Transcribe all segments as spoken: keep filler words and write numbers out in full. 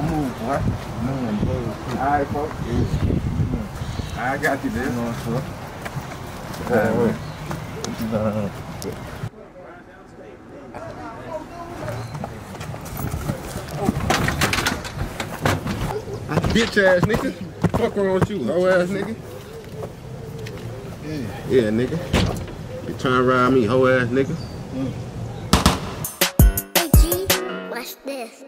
don't move, boy. Man, bro. Alright, folks. Yeah. I got you there. You know what I'm saying? Bitch ass nigga. Fuck wrong with you, hoe ass nigga. Yeah. Yeah, nigga. You trying to ride me, hoe ass nigga. Mm. Hey G, watch this.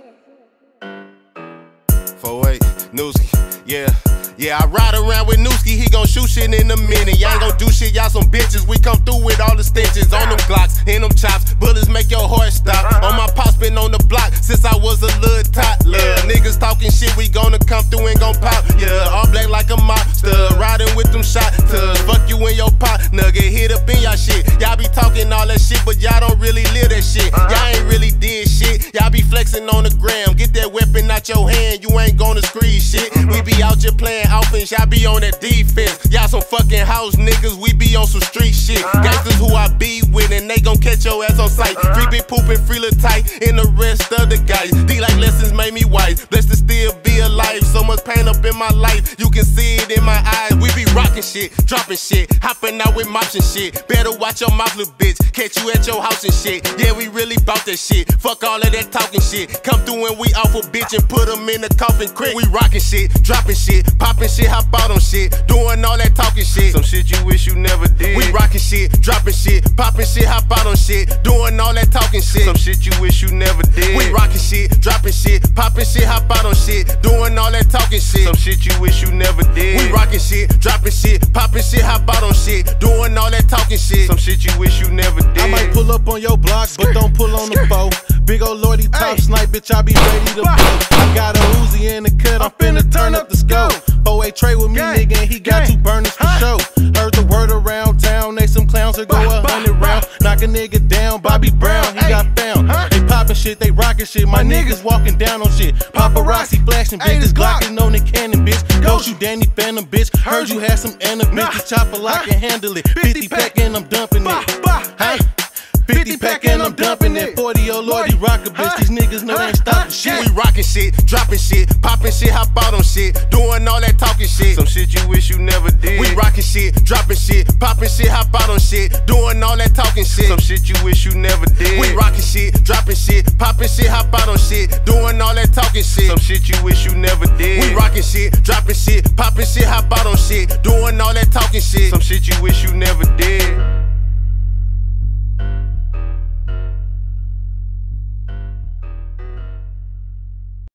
four eight, Newski, yeah. Yeah, I ride around with Newski, he gon' shoot shit in a minute. Y'all ain't gon' do shit, y'all some bitches. We come through with all the stitches on them Glocks, in them chops. Bullets make your heart stop. On my pops been on the block since I was a little tot. Little niggas talking shit, we gonna come through and gon' pop. Yeah, all black like a mobster, riding with them shot tugs. Fuck you in your pot, nugget, hit up in y'all shit. Y'all be talking all that shit, but y'all don't really live that shit. Y'all ain't really did shit. Y'all be flexing on the gram. Get that weapon out your hand, you ain't gonna squeeze shit. We be out here playing offense, y'all be on that defense. Y'all some fucking house niggas, we be on some street shit. Gangsters who I be with, and they gon' catch your ass on sight. Free big poopin', free little tight, and the rest of the guys. D like lessons made me wise, blessed to still be alive. So much pain up in my life, you can see it in my eyes. We be rockin' shit, dropping shit, hopping out with mops and shit. Better watch your mouth, little bitch, catch you at your house and shit. Yeah, we really bout that shit, fuck all of that talking shit. Come through and we off a bitch and put them in the coffin quick. We rockin' shit, dropping shit, popping shit, hop out on shit, doing all that talking shit. Some shit you wish you never did. We rockin' shit, dropping shit, popping shit, hop out on shit, doing all that talking shit. Some shit you wish you never did. We rockin' shit, dropping shit, popping shit, hop out on shit, doing all that talking shit. Some shit you wish you never did. We rockin' shit, dropping shit, popping shit, hop out on shit, doing all that talking shit. Some shit you wish you never did. I might pull up on your block, but don't pull on the bow. Big ol' lordy top snipe, bitch, I be ready to blow. I got a Uzi in the cut, I'm finna turn up the scope. four eight trade with me, nigga, and he got two burners for show. Heard the word around town, they some clowns that go a hundred round. Knock a nigga down, Bobby Brown, he got found. They poppin' shit, they rockin' shit, my niggas walking down on shit. Paparazzi flashing, bitch, this Glock is on the cannon, bitch. Go shoot Danny Phantom, bitch. Heard you had some enemies, the chopper lock and handle it. fifty pack and I'm dumping it. Hey. fifty pack and I'm dumping it. forty old lordy rocker, bitch. These niggas know they ain't stopping shit. We rockin' shit, dropping shit, popping shit, hop out on shit, doing all that talking shit. Some shit you wish you never did. We rockin' shit, dropping shit, popping shit, hop out on shit, doing all that talking shit. Some shit you wish you never did. We rockin' shit, dropping shit, popping shit, hop out on shit, doing all that talking shit. Some shit you wish you never did. We rockin' shit, dropping shit, popping shit, hop out on shit, doing all that talking shit. Some shit you wish you never did.